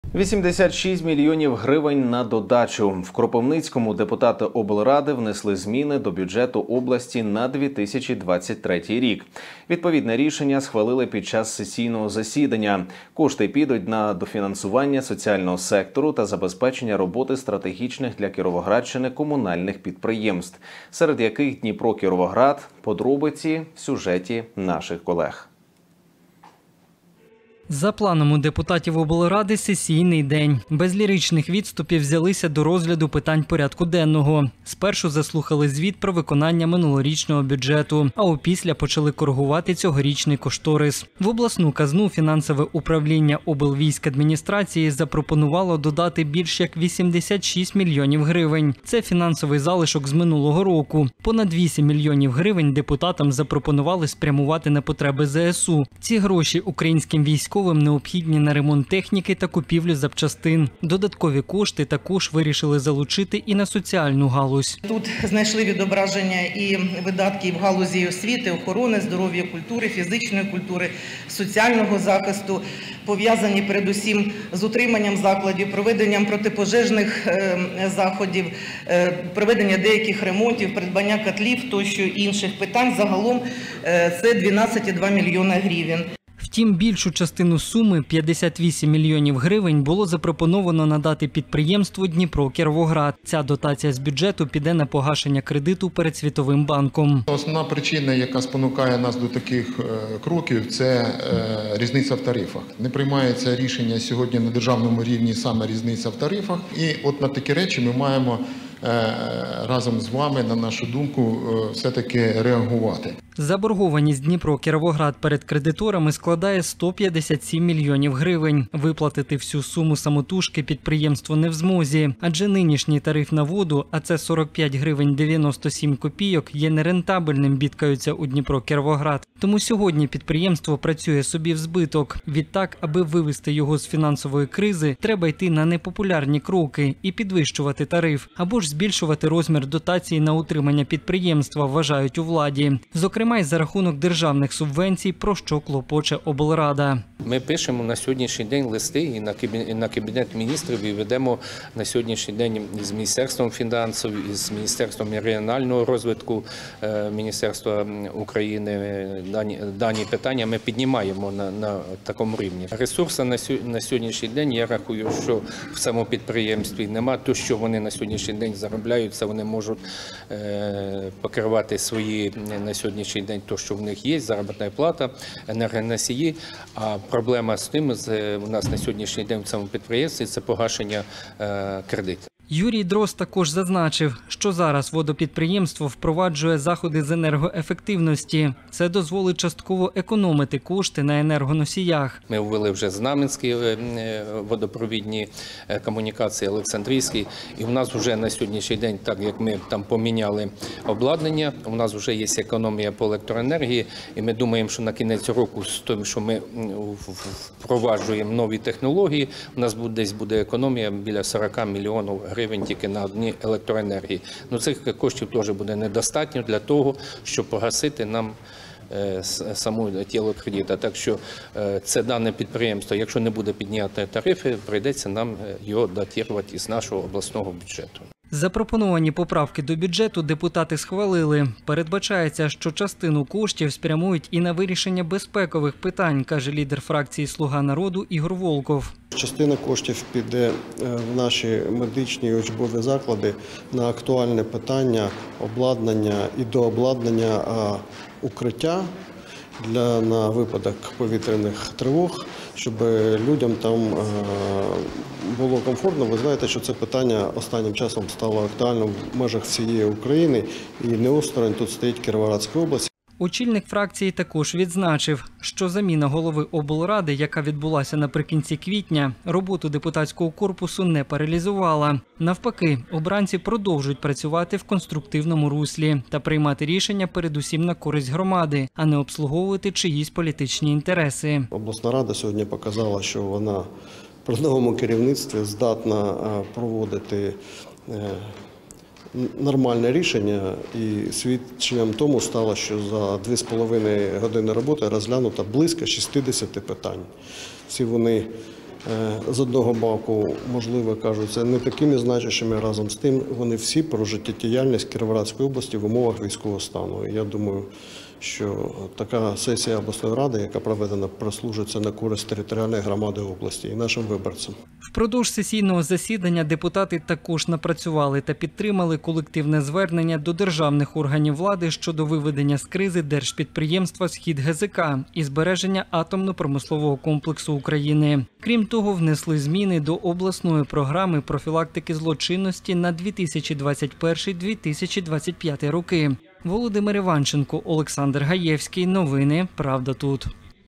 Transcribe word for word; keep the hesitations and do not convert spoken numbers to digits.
вісімдесят шість мільйонів гривень на додачу. В Кропивницькому депутати облради внесли зміни до бюджету області на дві тисячі двадцять третій рік. Відповідне рішення схвалили під час сесійного засідання. Кошти підуть на дофінансування соціального сектору та забезпечення роботи стратегічних для Кіровоградщини комунальних підприємств, серед яких Дніпро-Кіровоград. Подробиці в сюжеті наших колег. За планом у депутатів облради сесійний день. Без ліричних відступів взялися до розгляду питань порядку денного. Спершу заслухали звіт про виконання минулорічного бюджету, а опісля почали коригувати цьогорічний кошторис. В обласну казну фінансове управління облвійськадміністрації запропонувало додати більш як вісімдесят шість мільйонів гривень. Це фінансовий залишок з минулого року. Понад вісім мільйонів гривень депутатам запропонували спрямувати на потреби зе ес у. Ці гроші українським військовим необхідні на ремонт техніки та купівлю запчастин. Додаткові кошти також вирішили залучити і на соціальну галузь. Тут знайшли відображення і видатки в галузі освіти, охорони, здоров'я, культури, фізичної культури, соціального захисту, пов'язані передусім з утриманням закладів, проведенням протипожежних заходів, проведення деяких ремонтів, придбання котлів тощо інших питань. Загалом це дванадцять цілих два мільйона гривень. Втім, більшу частину суми – п'ятдесят вісім мільйонів гривень – було запропоновано надати підприємству «Дніпро-Кіровоград». Ця дотація з бюджету піде на погашення кредиту перед Світовим банком. Основна причина, яка спонукає нас до таких кроків – це різниця в тарифах. Не приймається рішення сьогодні на державному рівні саме різниця в тарифах. І от на такі речі ми маємо разом з вами, на нашу думку, все-таки реагувати. Заборгованість Дніпро-Кіровоград перед кредиторами складає сто п'ятдесят сім мільйонів гривень. Виплатити всю суму самотужки підприємство не в змозі, адже нинішній тариф на воду, а це сорок п'ять гривень дев'яносто сім копійок, є нерентабельним, бідкаються у Дніпро-Кіровоград. Тому сьогодні підприємство працює собі в збиток. Відтак, аби вивести його з фінансової кризи, треба йти на непопулярні кроки і підвищувати тариф, або ж збільшувати розмір дотації на утримання підприємства, вважають у владі. Зокрема, й за рахунок державних субвенцій, про що клопоче облрада. Ми пишемо на сьогоднішній день листи і на Кабінет міністрів і ведемо на сьогоднішній день з Міністерством фінансів, з Міністерством регіонального розвитку Міністерства України. Дані, дані питання ми піднімаємо на, на такому рівні. Ресурси на, на сьогоднішній день, я рахую, що в цьому підприємстві нема. То, що вони на сьогоднішній день заробляють, це вони можуть е, покривати свої на сьогоднішній день, то, що в них є, заробітна плата, енергоносії. А проблема з тим, з, у нас на сьогоднішній день в цьому підприємстві, це погашення е, кредитів. Юрій Дрозд також зазначив, що зараз водопідприємство впроваджує заходи з енергоефективності. Це дозволить частково економити кошти на енергоносіях. Ми ввели вже Знаменські водопровідні комунікації, Олександрійські. І в нас вже на сьогоднішній день, так як ми там поміняли обладнання, у нас вже є економія по електроенергії. І ми думаємо, що на кінець року, з тим, що ми впроваджуємо нові технології, у нас буде, десь буде економія біля сорок мільйонів гривень. гривень тільки на одні електроенергії. Ну, цих коштів теж буде недостатньо для того, щоб погасити нам саму тіло кредита. Так що це дане підприємство, якщо не буде підняти тарифи, прийдеться нам його датувати із нашого обласного бюджету. Запропоновані поправки до бюджету депутати схвалили. Передбачається, що частину коштів спрямують і на вирішення безпекових питань, каже лідер фракції «Слуга народу» Ігор Волков. Частина коштів піде в наші медичні і учбові заклади на актуальне питання обладнання і дообладнання укриття для, на випадок повітряних тривог, щоб людям там було комфортно. Ви знаєте, що це питання останнім часом стало актуальним в межах всієї України, і не осторонь тут стоїть Кіровоградська область. Очільник фракції також відзначив, що заміна голови облради, яка відбулася наприкінці квітня, роботу депутатського корпусу не паралізувала. Навпаки, обранці продовжують працювати в конструктивному руслі та приймати рішення передусім на користь громади, а не обслуговувати чиїсь політичні інтереси. Обласна рада сьогодні показала, що вона при новому керівництві здатна проводити нормальне рішення, і свідченням тому стало, що за дві з половиною години роботи розглянуто близько шістдесят питань. Всі вони з одного боку, можливо, кажуться не такими значущими, разом з тим вони всі про життєдіяльність Кіровоградської області в умовах військового стану. І я думаю, що така сесія обласної ради, яка проведена, прослужиться на користь територіальної громади області і нашим виборцям. Впродовж сесійного засідання депутати також напрацювали та підтримали колективне звернення до державних органів влади щодо виведення з кризи держпідприємства «Схід ГЗК» і збереження атомно-промислового комплексу України. Крім того, внесли зміни до обласної програми профілактики злочинності на дві тисячі двадцять перший - дві тисячі двадцять п'ятий роки. Володимир Іванченко, Олександр Гаєвський. Новини «Правда тут».